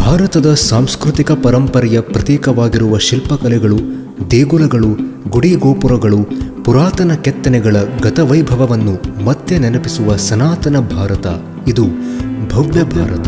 ಭಾರತದ ಸಾಂಸ್ಕೃತಿಕ ಪರಂಪರೆಯ ಪ್ರತೀಕವಾಗಿರುವ ಶಿಲ್ಪಕಲೆಗಳು, ದೇಗುಲಗಳು, ಗುಡಿ ಗೋಪುರಗಳು, ಪುರಾತನ ಕೆತ್ತನೆಗಳ ಗತವೈಭವವನ್ನು ಮತ್ತೆ ನೆನಪಿಸುವ ಸನಾತನ ಭಾರತ ಇದು ಭವ್ಯ ಭಾರತ.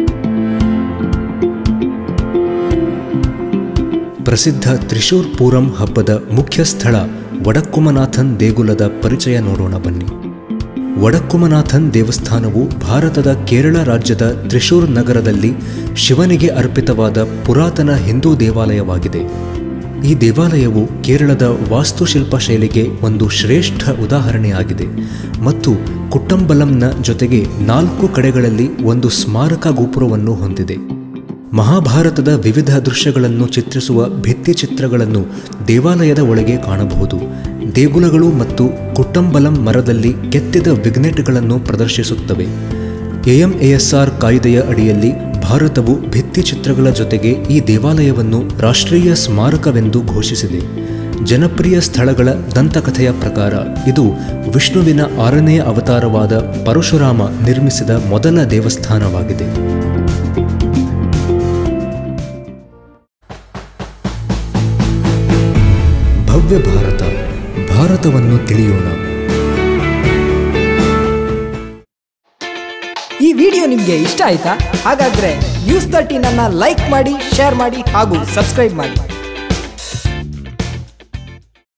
ಪ್ರಸಿದ್ಧ ತ್ರಿಶೂರ್ ಪೂರಂ ಹಬ್ಬದ ಮುಖ್ಯ ಸ್ಥಳ ವಡಕ್ಕುಮನಾಥನ್ ದೇಗುಲದ ಪರಿಚಯ ನೋಡೋಣ ಬನ್ನಿ. ವಡಕ್ಕುಮನಾಥನ್ ದೇವಸ್ಥಾನವು ಭಾರತದ ಕೇರಳ ರಾಜ್ಯದ ತ್ರಿಶೂರ್ ನಗರದಲ್ಲಿ ಶಿವನಿಗೆ ಅರ್ಪಿತವಾದ ಪುರಾತನ ಹಿಂದೂ ದೇವಾಲಯವಾಗಿದೆ. ಈ ದೇವಾಲಯವು ಕೇರಳದ ವಾಸ್ತುಶಿಲ್ಪ ಶೈಲಿಗೆ ಒಂದು ಶ್ರೇಷ್ಠ ಉದಾಹರಣೆಯಾಗಿದೆ ಮತ್ತು ಕುಟ್ಟಂಬಲಂನ ಜೊತೆಗೆ 4 ಕಡೆಗಳಲ್ಲಿ ಒಂದು ಸ್ಮಾರಕ ಗೋಪುರವನ್ನು ಹೊಂದಿದೆ. ಮಹಾಭಾರತದ ವಿವಿಧ ದೃಶ್ಯಗಳನ್ನು ಚಿತ್ರಿಸುವ ಭಿತ್ತಿಚಿತ್ರಗಳನ್ನು ದೇವಾಲಯದ ಒಳಗೆ ಕಾಣಬಹುದು. ದೇಗುಲಗಳು ಮತ್ತು ಕುಟ್ಟಂಬಲಂ ಮರದಲ್ಲಿ ಕೆತ್ತಿದ ವಿಗ್ನೆಟ್ಗಳನ್ನು ಪ್ರದರ್ಶಿಸುತ್ತವೆ. AMASR ಕಾಯ್ದೆಯ ಅಡಿಯಲ್ಲಿ ಭಾರತವು ಭಿತ್ತಿಚಿತ್ರಗಳ ಜೊತೆಗೆ ಈ ದೇವಾಲಯವನ್ನು ರಾಷ್ಟ್ರೀಯ ಸ್ಮಾರಕವೆಂದು ಘೋಷಿಸಿದೆ. ಜನಪ್ರಿಯ ಸ್ಥಳಗಳ ದಂತಕಥೆಯ ಪ್ರಕಾರ ಇದು ವಿಷ್ಣುವಿನ 6ನೇ ಅವತಾರವಾದ ಪರಶುರಾಮ ನಿರ್ಮಿಸಿದ ಮೊದಲ ದೇವಸ್ಥಾನವಾಗಿದೆ. ಭವ್ಯ ಭಾರತ, ಭಾರತವನ್ನು ತಿಳಿಯೋಣ. ಈ ವಿಡಿಯೋ ನಿಮಗೆ ಇಷ್ಟ ಆಯ್ತಾ? ಹಾಗಾದ್ರೆ News13 ಅನ್ನು ಲೈಕ್ ಮಾಡಿ, ಶೇರ್ ಮಾಡಿ ಹಾಗೂ ಸಬ್ಸ್ಕ್ರೈಬ್ ಮಾಡಿ.